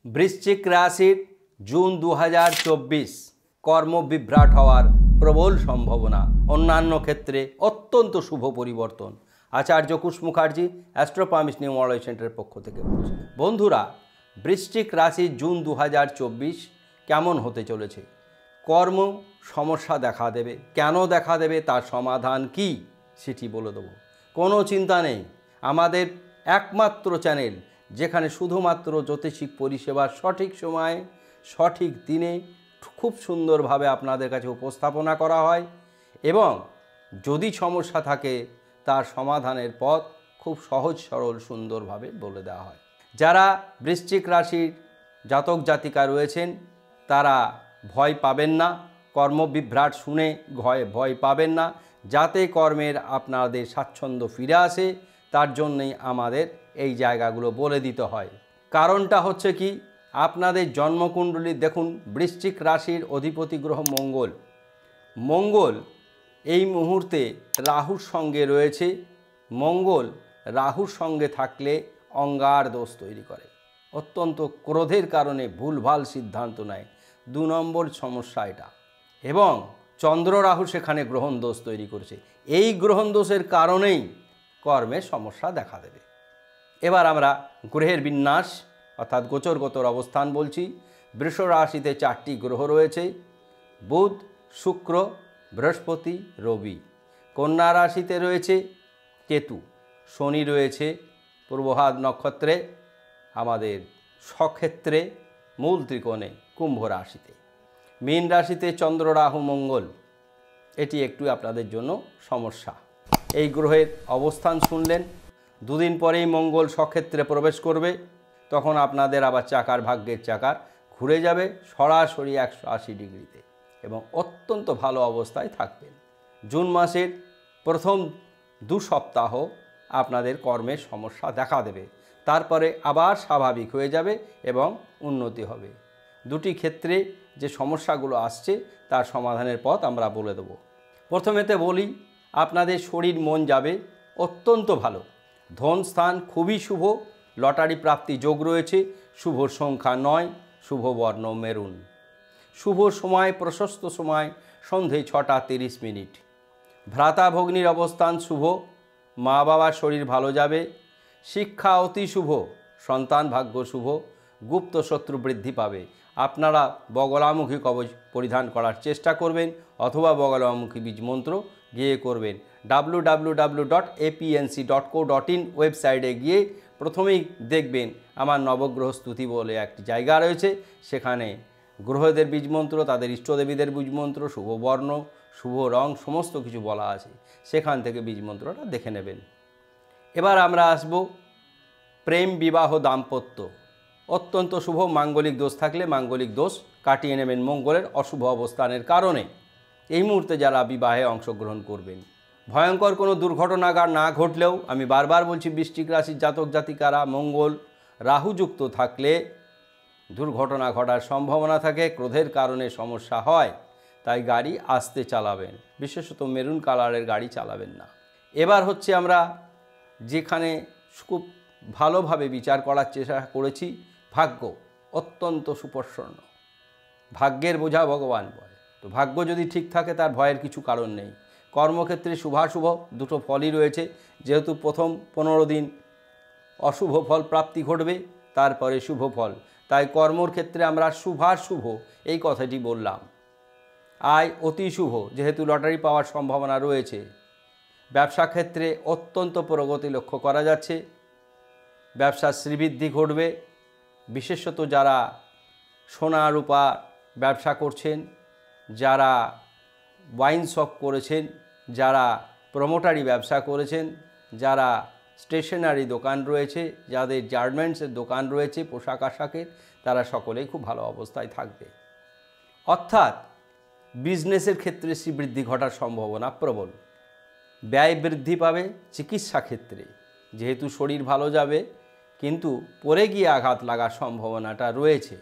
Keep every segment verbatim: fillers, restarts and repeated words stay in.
বৃশ্চিক রাশির জুন দু হাজার চব্বিশ কর্মবিভ্রাট হওয়ার প্রবল সম্ভাবনা, অন্যান্য ক্ষেত্রে অত্যন্ত শুভ পরিবর্তন। আচার্য কুশ মুখার্জি অ্যাস্ট্রোপামিস নিউমোলজি সেন্টারের পক্ষ থেকে বলছি। বন্ধুরা, বৃশ্চিক রাশির জুন দু হাজার চব্বিশ কেমন হতে চলেছে? কর্ম সমস্যা দেখা দেবে। কেন দেখা দেবে, তার সমাধান কি সেটি বলে দেবো। কোনো চিন্তা নেই, আমাদের একমাত্র চ্যানেল যেখানে শুধুমাত্র জ্যোতিষিক পরিষেবার সঠিক সময়ে সঠিক দিনে খুব সুন্দরভাবে আপনাদের কাছে উপস্থাপনা করা হয় এবং যদি সমস্যা থাকে তার সমাধানের পথ খুব সহজ সরল সুন্দরভাবে বলে দেওয়া হয়। যারা বৃশ্চিক রাশির জাতক জাতিকা রয়েছেন তারা ভয় পাবেন না, কর্মবিভ্রাট শুনে ভয় ভয় পাবেন না। যাতে কর্মের আপনাদের স্বাচ্ছন্দ্য ফিরে আসে তার জন্যই আমাদের এই জায়গাগুলো বলে দিতে হয়। কারণটা হচ্ছে কি, আপনাদের জন্মকুণ্ডলী দেখুন, বৃশ্চিক রাশির অধিপতি গ্রহ মঙ্গল। মঙ্গল এই মুহূর্তে রাহুর সঙ্গে রয়েছে। মঙ্গল রাহুর সঙ্গে থাকলে অঙ্গার দোষ তৈরি করে, অত্যন্ত ক্রোধের কারণে ভুলভাল সিদ্ধান্ত নেয়, দু নম্বর সমস্যা এটা। এবং চন্দ্র রাহু সেখানে গ্রহণ দোষ তৈরি করেছে। এই গ্রহণ দোষের কারণেই কর্মের সমস্যা দেখা দেবে। এবার আমরা গ্রহের বিন্যাস অর্থাৎ গোচরগতর অবস্থান বলছি। বৃষ রাশিতে চারটি গ্রহ রয়েছে, বুধ, শুক্র, বৃহস্পতি, রবি। কন্যা রাশিতে রয়েছে কেতু, শনি রয়েছে পূর্বভাদ নক্ষত্রে আমাদের স্বক্ষেত্রে মূল ত্রিকোণে কুম্ভ রাশিতে। মীন রাশিতে চন্দ্র রাহু মঙ্গল, এটি একটু আপনাদের জন্য সমস্যা। এই গ্রহের অবস্থান শুনলেন, দুদিন পরেই মঙ্গল স্বক্ষেত্রে প্রবেশ করবে, তখন আপনাদের আবার চাকার ভাগ্যের চাকার ঘুরে যাবে সরাসরি একশো আশি ডিগ্রিতে এবং অত্যন্ত ভালো অবস্থায় থাকবেন। জুন মাসের প্রথম দু সপ্তাহ আপনাদের কর্মের সমস্যা দেখা দেবে, তারপরে আবার স্বাভাবিক হয়ে যাবে এবং উন্নতি হবে। দুটি ক্ষেত্রে যে সমস্যাগুলো আসছে তার সমাধানের পথ আমরা বলে দেব। প্রথমেতে বলি, আপনাদের শরীর মন যাবে অত্যন্ত ভালো। ধন স্থান খুবই শুভ, লটারি প্রাপ্তি যোগ রয়েছে। শুভ সংখ্যা নয়, শুভ বর্ণ মেরুন। শুভ সময় প্রশস্ত সময় সন্ধে ছটা তিরিশ মিনিট। ভ্রাতা ভগ্নির অবস্থান শুভ, মা বাবার শরীর ভালো যাবে। শিক্ষা অতি শুভ, সন্তান ভাগ্য শুভ। গুপ্ত শত্রু বৃদ্ধি পাবে। আপনারা বগলামুখী কবচ পরিধান করার চেষ্টা করবেন অথবা বগলামুখী বীজ মন্ত্র গিয়ে করবেন। W W W dot APNC dot co dot in ওয়েবসাইটে গিয়ে প্রথমেই দেখবেন আমার নবগ্রহ স্তুতি বলে একটি জায়গা রয়েছে, সেখানে গ্রহদের বীজ মন্ত্র, তাদের ইষ্টদেবীদের বীজ মন্ত্র, শুভ বর্ণ, শুভ রং সমস্ত কিছু বলা আছে, সেখান থেকে বীজ মন্ত্রটা দেখে নেবেন। এবার আমরা আসব প্রেম, বিবাহ, দাম্পত্য। অত্যন্ত শুভ। মাঙ্গলিক দোষ থাকলে মাঙ্গলিক দোষ কাটিয়ে নেবেন মঙ্গলের অশুভ অবস্থানের কারণে। এই মুহূর্তে যারা বিবাহে অংশগ্রহণ করবেন, ভয়ঙ্কর কোনো দুর্ঘটনা না ঘটলেও আমি বারবার বলছি, বৃশ্চিক রাশির জাতক জাতিকারা মঙ্গল রাহুযুক্ত থাকলে দুর্ঘটনা ঘটার সম্ভাবনা থাকে, ক্রোধের কারণে সমস্যা হয়। তাই গাড়ি আস্তে চালাবেন, বিশেষত মেরুন কালারের গাড়ি চালাবেন না। এবার হচ্ছে আমরা যেখানে খুব ভালোভাবে বিচার করার চেষ্টা করেছি, ভাগ্য অত্যন্ত সুপ্রসন্ন। ভাগ্যের বোঝা ভগবান বলে, তো ভাগ্য যদি ঠিক থাকে তার ভয়ের কিছু কারণ নেই। কর্মক্ষেত্রে শুভাশুভ দুটো ফলই রয়েছে। যেহেতু প্রথম পনেরো দিন অশুভ ফল প্রাপ্তি ঘটবে, তারপরে শুভ ফল, তাই কর্মর ক্ষেত্রে আমরা শুভাশুভ এই কথাটি বললাম। আয় অতি শুভ, যেহেতু লটারি পাওয়ার সম্ভাবনা রয়েছে। ব্যবসা ক্ষেত্রে অত্যন্ত প্রগতি লক্ষ্য করা যাচ্ছে, ব্যবসার শ্রীবৃদ্ধি ঘটবে। বিশেষত যারা সোনা রূপা ব্যবসা করছেন, যারা ওয়াইন শপ করেছেন, যারা প্রমোটারি ব্যবসা করেছেন, যারা স্টেশনারি দোকান রয়েছে, যাদের গার্মেন্টসের দোকান রয়েছে পোশাক আশাকের, তারা সকলেই খুব ভালো অবস্থায় থাকবে। অর্থাৎ বিজনেসের ক্ষেত্রে শ্রীবৃদ্ধি ঘটার সম্ভাবনা প্রবল। ব্যয় বৃদ্ধি পাবে চিকিৎসা ক্ষেত্রে, যেহেতু শরীর ভালো যাবে কিন্তু পড়ে গিয়ে আঘাত লাগার সম্ভাবনাটা রয়েছে।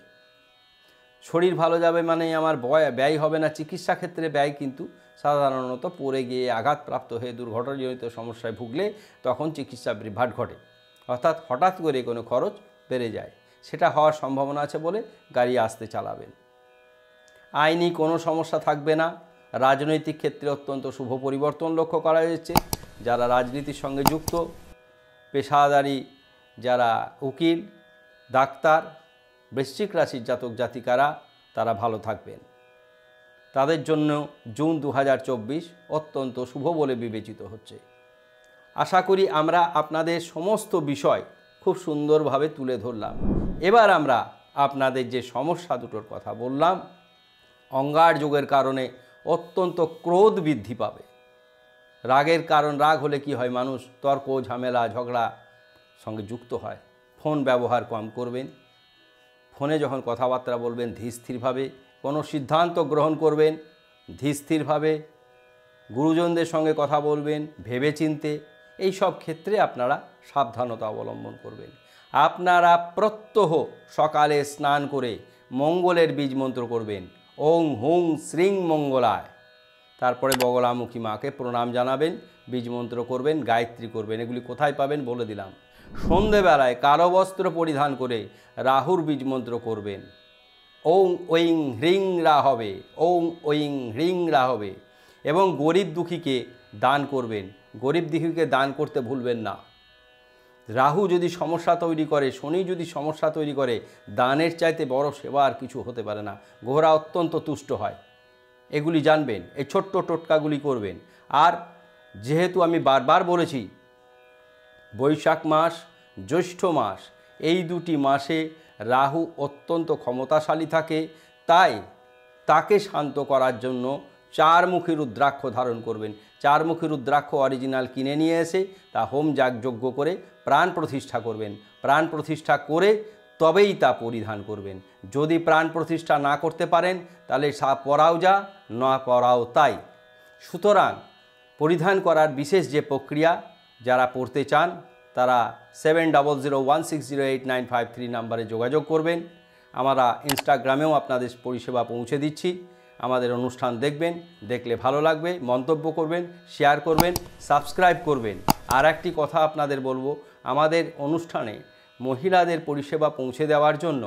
শরীর ভালো যাবে মানে আমার ব্যয় হবে না, চিকিৎসা ক্ষেত্রে ব্যয় কিন্তু সাধারণত পড়ে গিয়ে আঘাতপ্রাপ্ত হয়ে দুর্ঘটনাজনিত সমস্যায় ভুগলে তখন চিকিৎসা বিভ্রাট ঘটে, অর্থাৎ হঠাৎ করে কোনো খরচ বেড়ে যায়। সেটা হওয়ার সম্ভাবনা আছে বলে গাড়ি আস্তে চালাবেন। আইনি কোনো সমস্যা থাকবে না। রাজনৈতিক ক্ষেত্রে অত্যন্ত শুভ পরিবর্তন লক্ষ্য করা যাচ্ছে। যারা রাজনীতির সঙ্গে যুক্ত, পেশাদারি, যারা উকিল, ডাক্তার, বৃশ্চিক রাশির জাতক জাতিকারা, তারা ভালো থাকবেন। তাদের জন্য জুন দু হাজার চব্বিশ অত্যন্ত শুভ বলে বিবেচিত হচ্ছে। আশা করি আমরা আপনাদের সমস্ত বিষয় খুব সুন্দরভাবে তুলে ধরলাম। এবার আমরা আপনাদের যে সমস্যা দুটোর কথা বললাম, অঙ্গার যোগের কারণে অত্যন্ত ক্রোধ বৃদ্ধি পাবে। রাগের কারণ, রাগ হলে কি হয়, মানুষ তর্ক, ঝামেলা, ঝগড়া সঙ্গে যুক্ত হয়। ফোন ব্যবহার কম করবেন। ফোনে যখন কথাবার্তা বলবেন ধীরস্থিরভাবে, কোনো সিদ্ধান্ত গ্রহণ করবেন ধীরস্থিরভাবে, গুরুজনদের সঙ্গে কথা বলবেন ভেবেচিন্তে। এই সব ক্ষেত্রে আপনারা সাবধানতা অবলম্বন করবেন। আপনারা প্রত্যহ সকালে স্নান করে মঙ্গলের বীজ মন্ত্র করবেন, ওং হুং শ্রীং মঙ্গলায়। তারপরে বগলামুখী মাকে প্রণাম জানাবেন, বীজ মন্ত্র করবেন, গায়ত্রী করবেন। এগুলি কোথায় পাবেন বলে দিলাম। সন্ধেবেলায় কালো বস্ত্র পরিধান করে রাহুর বীজ মন্ত্র করবেন, ওং ঐং হ্রিং রা হবে, ওং ঐং হ্রিং রা হবে। এবং গরিব দুঃখীকে দান করবেন। গরিব দুঃখীকে দান করতে ভুলবেন না। রাহু যদি সমস্যা তৈরি করে, শনি যদি সমস্যা তৈরি করে, দানের চাইতে বড় সেবা আর কিছু হতে পারে না। গ্রহরা অত্যন্ত তুষ্ট হয়। এগুলি জানবেন, এই ছোট্ট টোটকাগুলি করবেন। আর যেহেতু আমি বারবার বলেছি, বৈশাখ মাস, জ্যৈষ্ঠ মাস, এই দুটি মাসে রাহু অত্যন্ত ক্ষমতাশালী থাকে। তাই তাকে শান্ত করার জন্য চারমুখী রুদ্রাক্ষ ধারণ করবেন। চারমুখী রুদ্রাক্ষ অরিজিনাল কিনে নিয়ে এসে তা হোম যাগযজ্ঞ করে প্রাণ প্রতিষ্ঠা করবেন। প্রাণ প্রতিষ্ঠা করে তবেই তা পরিধান করবেন। যদি প্রাণ প্রতিষ্ঠা না করতে পারেন তাহলে সা পরাও যা, না পরাও তাই। সুতরাং পরিধান করার বিশেষ যে প্রক্রিয়া, যারা পড়তে চান তারা seven double zero one six zero eight nine five three নাম্বারে যোগাযোগ করবেন। আমরা ইনস্টাগ্রামেও আপনাদের পরিষেবা পৌঁছে দিচ্ছি। আমাদের অনুষ্ঠান দেখবেন, দেখলে ভালো লাগবে, মন্তব্য করবেন, শেয়ার করবেন, সাবস্ক্রাইব করবেন। আর একটি কথা আপনাদের বলবো, আমাদের অনুষ্ঠানে মহিলাদের পরিষেবা পৌঁছে দেওয়ার জন্য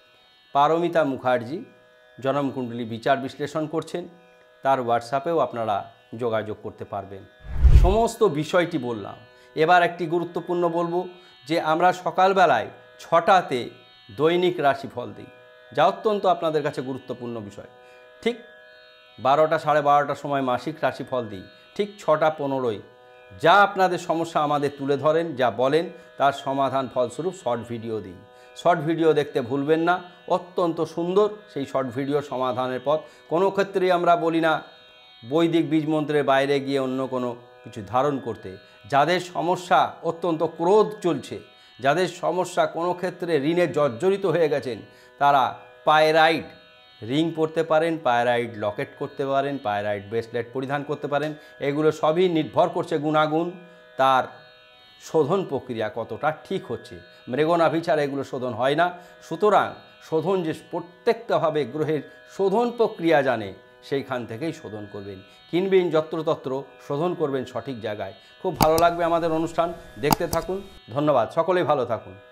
পারমিতা মুখার্জি জন্মকুণ্ডলী বিচার বিশ্লেষণ করছেন। তার হোয়াটসঅ্যাপেও আপনারা যোগাযোগ করতে পারবেন। সমস্ত বিষয়টি বললাম। এবার একটি গুরুত্বপূর্ণ বলবো যে আমরা সকালবেলায় ছটাতে দৈনিক রাশিফল দিই, যা অত্যন্ত আপনাদের কাছে গুরুত্বপূর্ণ বিষয়। ঠিক বারোটা সাড়ে বারোটার সময় মাসিক রাশিফল দিই। ঠিক ছটা পনেরোই যা আপনাদের সমস্যা আমাদের তুলে ধরেন, যা বলেন, তার সমাধান ফলস্বরূপ শর্ট ভিডিও দিই। শর্ট ভিডিও দেখতে ভুলবেন না, অত্যন্ত সুন্দর সেই শর্ট ভিডিও সমাধানের পথ। কোনো ক্ষেত্রেই আমরা বলি না বৈদিক বীজমন্ত্রের বাইরে গিয়ে অন্য কোনো কিছু ধারণ করতে। যাদের সমস্যা অত্যন্ত ক্রোধ চলছে, যাদের সমস্যা কোনো ক্ষেত্রে ঋণে জর্জরিত হয়ে গেছেন, তারা পায়রাইড রিং পরতে পারেন, পায়রাইড লকেট করতে পারেন, পায়রাইড ব্রেসলেট পরিধান করতে পারেন। এগুলো সবই নির্ভর করছে গুণাগুণ, তার শোধন প্রক্রিয়া কতটা ঠিক হচ্ছে। মৃগনাভি ছাড়া এগুলো শোধন হয় না। সুতরাং শোধন যে প্রত্যেকটাভাবে গ্রহের শোধন প্রক্রিয়া জানে, সেইখান থেকেই শোধন করবেন। কিনবেন যত্রতত্র, শোধন করবেন সঠিক জায়গায়। খুব ভালো লাগবে আমাদের অনুষ্ঠান, দেখতে থাকুন। ধন্যবাদ, সকলেই ভালো থাকুন।